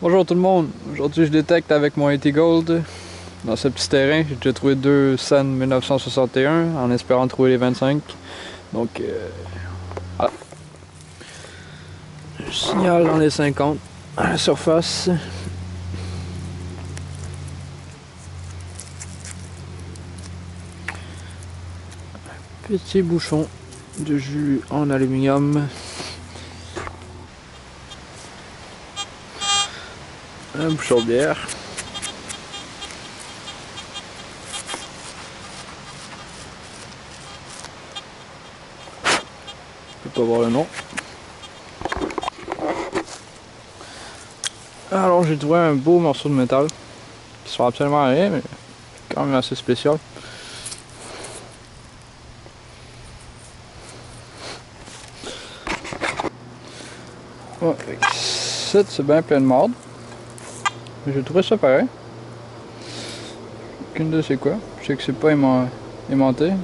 Bonjour tout le monde, aujourd'hui je détecte avec mon AT Gold dans ce petit terrain. J'ai déjà trouvé 2 scènes 1961 en espérant trouver les 25. Donc voilà. Je signale dans les 50 à la surface. Petit bouchon de jus en aluminium. Un bouchon de bière. Je peux pas voir le nom. Alors j'ai trouvé un beau morceau de métal qui sert absolument à rien, mais quand même assez spécial. Ouais, c'est bien plein de marde. Mais j'ai trouvé ça pareil. Aucune de c'est quoi. Je sais que c'est pas aimanté.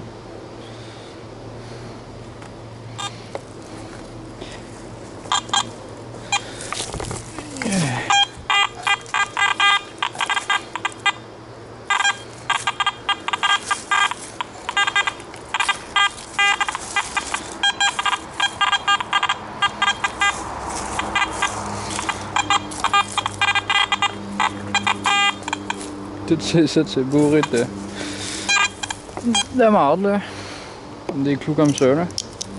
Toutes ces sites, c'est bourré de marde, là. Des clous comme ça, là.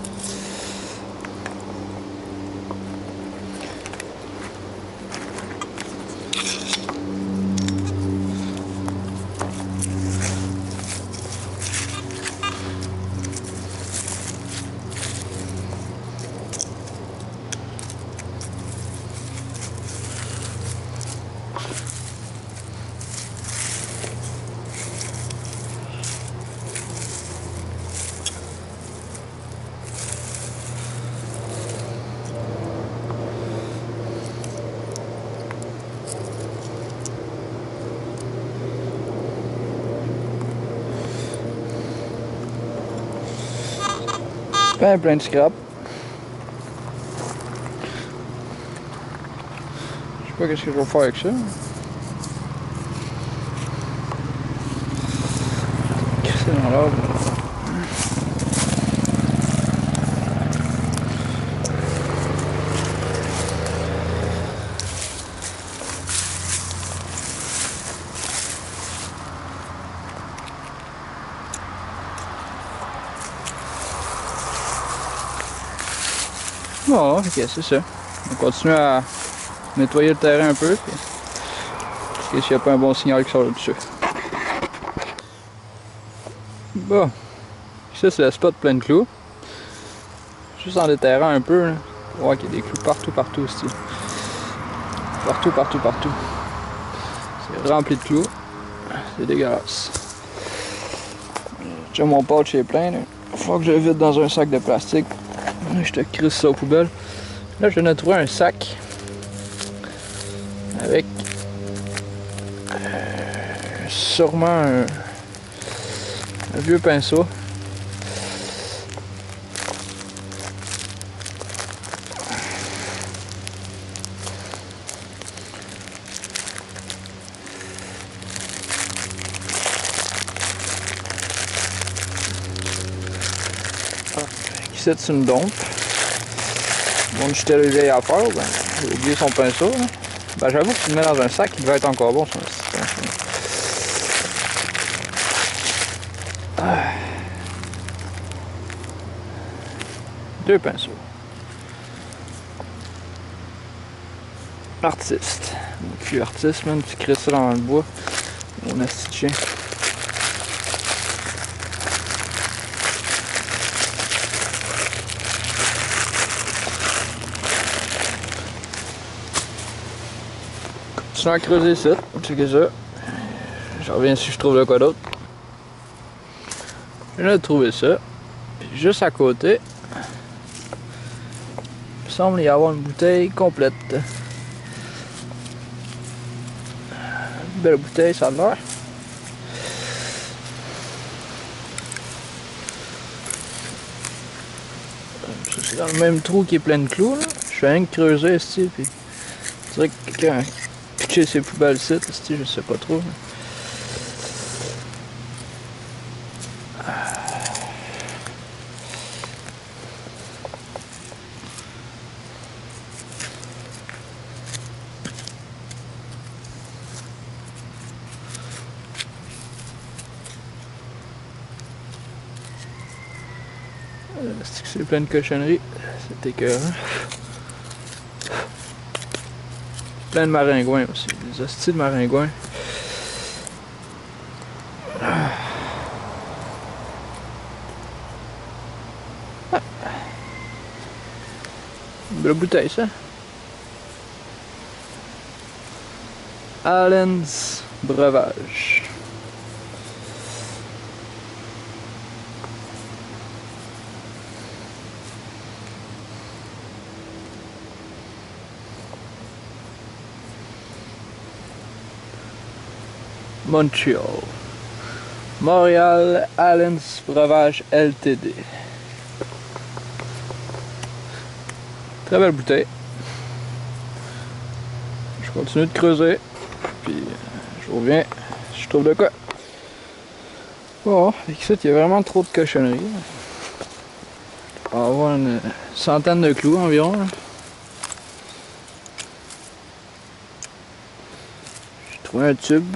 Plein de scrap. Je sais pas qu'est-ce que je vais faire avec ça. Crisser dans l'arbre. Bon, ok, c'est ça. On continue à nettoyer le terrain un peu. Puis, s'il n'y a pas un bon signal qui sort là-dessus. Bon. Ça, c'est le spot plein de clous. Juste en déterrant un peu. Là. On voit qu'il y a des clous partout ici. Partout. C'est rempli de clous. C'est dégueulasse. Déjà, mon pouch est plein. Il faut que je le vide dans un sac de plastique. Je te crisse ça aux poubelles. Là, je viens de trouver un sac avec sûrement un vieux pinceau. Ici, c'est une dompe. Bon, j'étais le vieil à faire, ben, j'ai oublié son pinceau. Hein. Ben, j'avoue que tu le mets dans un sac, il va être encore bon. Deux pinceaux. Artiste. Puis artiste, même, tu crées ça dans le bois. Mon asti de chien. Je suis à creuser ça, c'est que ça. Je reviens si je trouve le quoi d'autre. Je viens de trouver ça. Puis juste à côté, il semble y avoir une bouteille complète. Une belle bouteille, ça a l'air. C'est dans le même trou qui est plein de clous. Là. Je fais rien que creuser ici, puis Je dirais que quelqu'un a pitché ses poubelles ici, je sais pas trop. C'est plein de cochonneries, c'est écœurant. Plein de maringouins aussi, des hosties de maringouins. Une belle bouteille ça. Allen's Breuvage. Montreal. Montréal Allen's Breuvage Ltd. Très belle bouteille. Je continue de creuser. Puis je reviens si je trouve de quoi. Bon, ici il y a vraiment trop de cochonneries. On va avoir une centaine de clous environ. J'ai trouvé un tube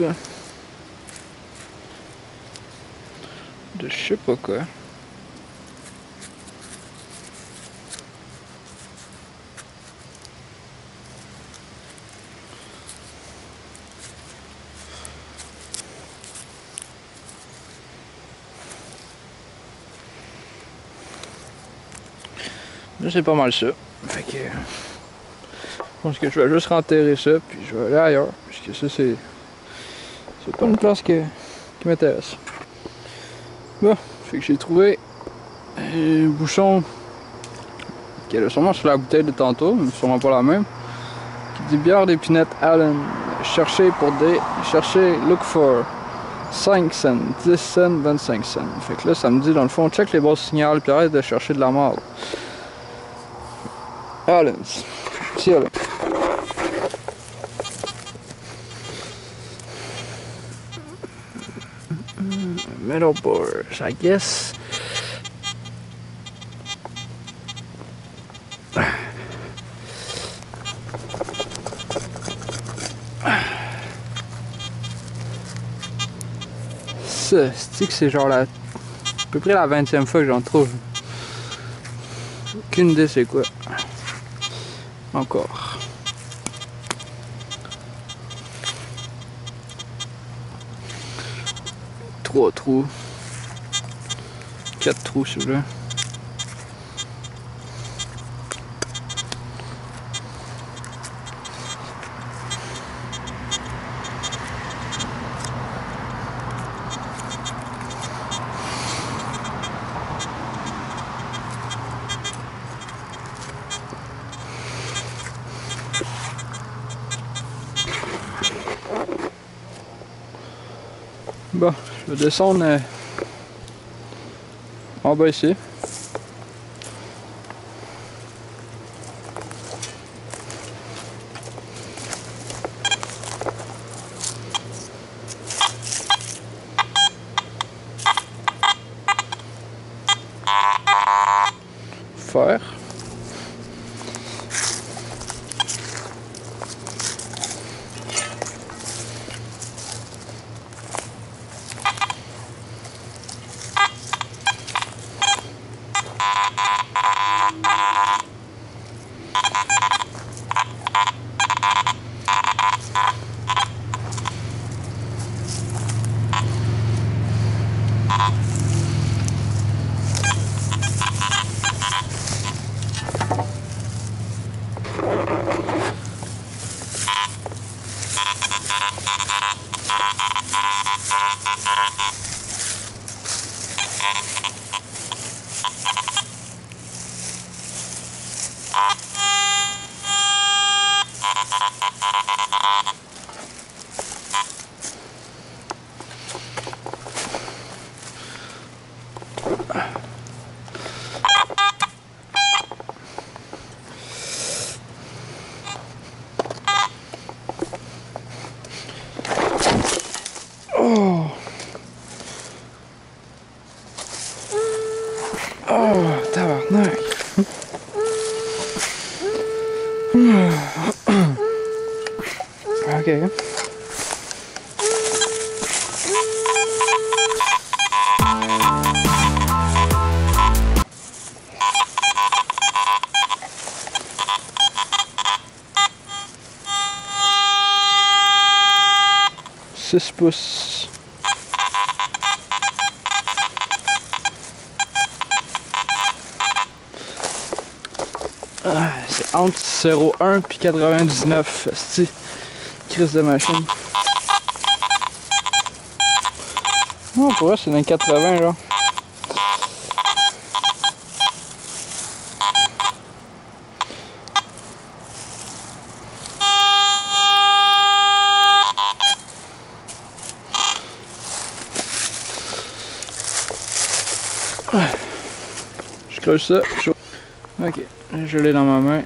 de je sais pas quoi. Là c'est pas mal ça. Fait que je pense que je vais juste renterrer ça puis je vais aller ailleurs. Puisque ça c'est pas une place qui m'intéresse. Bon, fait que j'ai trouvé un bouchon qui est sûrement sur la bouteille de tantôt, mais sûrement pas la même. Qui dit bière d'épinette Allen. Cherchez look for 5 cents, 10 cents, 25 cents. Fait que là ça me dit dans le fond, check les bons signaux puis arrête de chercher de la merde. Allen's. Tiens là. Metal bores, I guess. Ça, c'est que c'est genre à peu près la 20e fois que j'en trouve. Aucune idée c'est quoi. Encore. Trois trous. 4 trous celui-là. Bon, je vais descendre en bas ici. Faire. Ok. Six pouces. C'est entre 0,1 puis 99. C'est crise de machine. Non, pour vrai, c'est dans les 80 là. Je creuse ça, chaud. Ok, je l'ai dans ma main.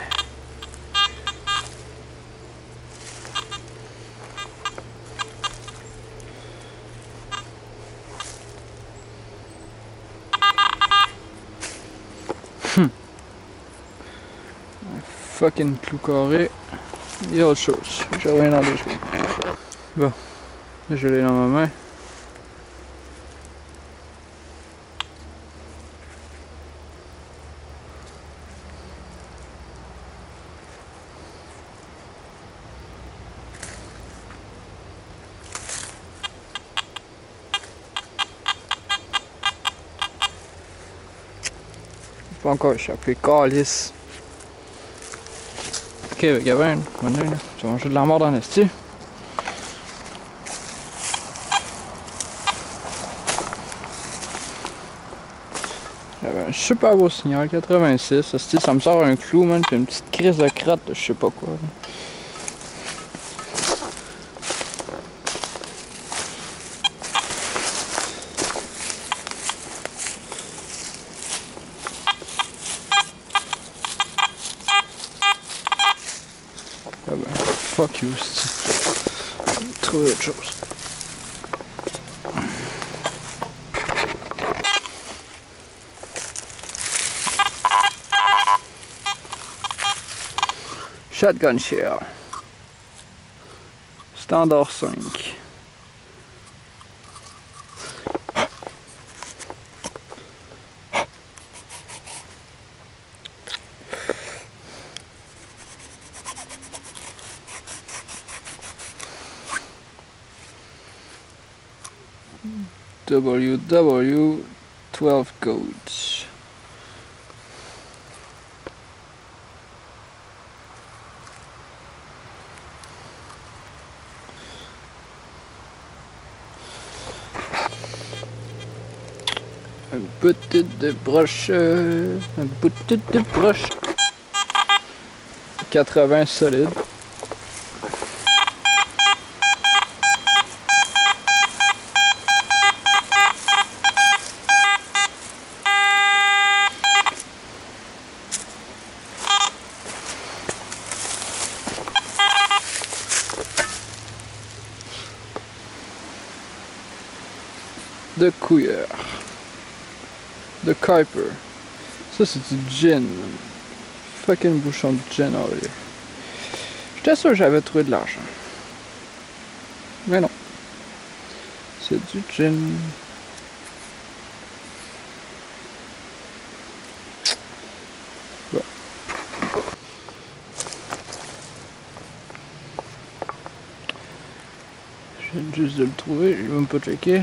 Un fucking clou carré. Il y a autre chose. Je reviens dans 2 secondes. Bon, je l'ai dans ma main. Pas encore échappé, calice. Ok, Gavin, maintenant, tu vas manger de la mort dans l'esti. J'avais un super beau signal, 86. Ça me sort un clou, man, puis une petite crise de crotte de je sais pas quoi. Ah ben, fuck you, c'est trouver autre chose. Shotgun shell. Standard 5. WW 12 codes. Une petite broche, une petite broche. 80 solide. De couillère. De Kuiper. Ça c'est du gin. Fucking bouchon de gin over here. J'étais sûr que j'avais trouvé de l'argent. Mais non. C'est du gin. Bon. Je viens juste de le trouver, je vais même pas checker.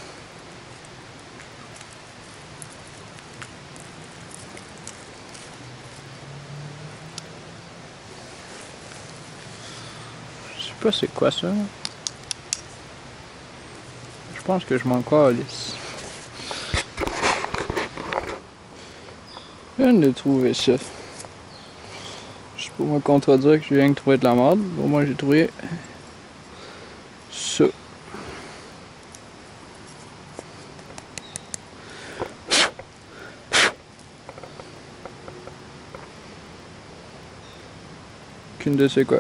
Je sais pas c'est quoi ça. Je pense que je m'en calisse. Je viens de trouver ça. Je peux me contredire que je viens de trouver de la merde. Au moins j'ai trouvé ça. Aucune de c'est quoi.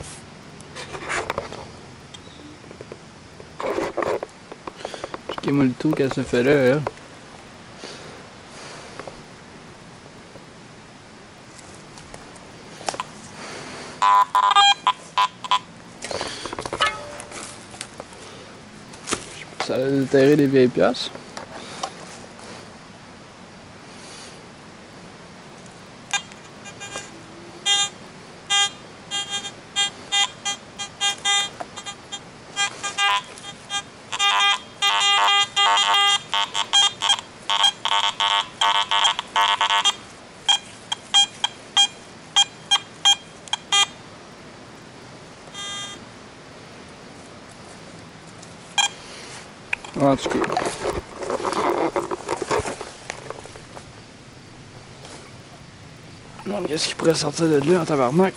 Checkez-moi le tout qu'elle se fait là. ça allait déterrer des vieilles pièces. En tout cas. Qu'est-ce qui pourrait sortir de là en tabarnak?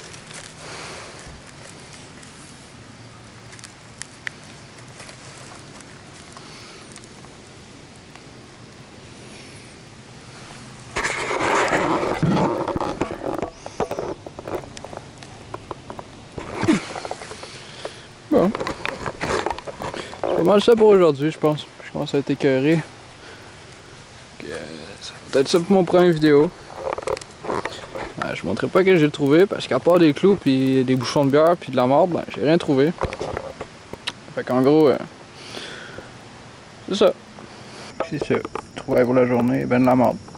Bon. C'est pas mal ça pour aujourd'hui, je pense. Je commence à être écœuré. Ça va peut-être ça pour mon premier vidéo. Je vous montrerai pas que j'ai trouvé parce qu'à part des clous puis des bouchons de bière puis de la marde, ben, j'ai rien trouvé. Fait qu'en gros, c'est ça. C'est ça. Trouvaille pour la journée, ben de la marde.